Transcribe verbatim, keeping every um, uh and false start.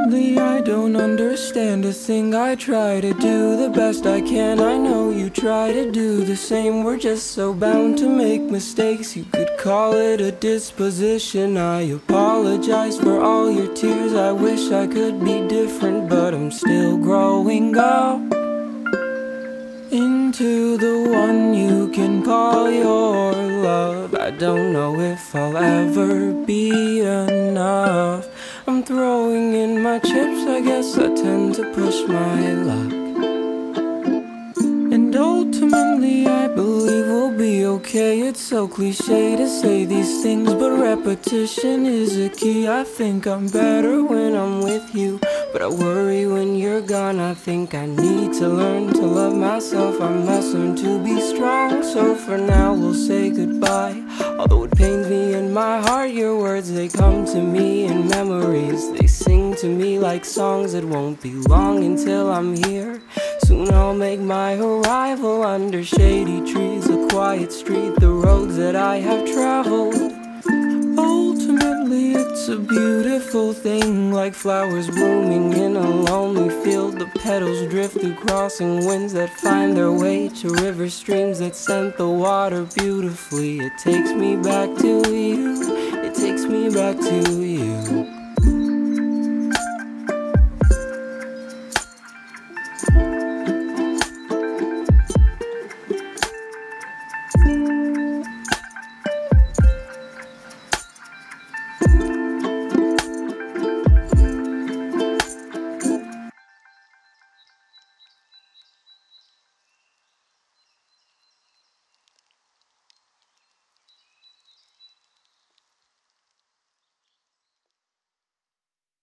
Ultimately, I don't understand a thing. I try to do the best I can. I know you try to do the same. We're just so bound to make mistakes. You could call it a disposition. I apologize for all your tears. I wish I could be different, but I'm still growing up into the one you can call your love. I don't know if I'll ever be enough. I'm throwing in my chips, I guess I tend to push my luck. And ultimately I believe we'll be okay. It's so cliche to say these things, but repetition is a key. I think I'm better when I'm with you, but I worry when you're gone. I think I need to learn to love myself. I must learn to be strong. So for now we'll say goodbye. Although it pains me in my heart, your words, they come to me in memories. They sing to me like songs. It won't be long until I'm here. Soon I'll make my arrival under shady trees, a quiet street, the roads that I have traveled. Ultimately it's a beautiful thing, like flowers blooming in a lonely field. The petals drift through crossing winds that find their way to river streams that scent the water beautifully. It takes me back to you, it takes me back to you.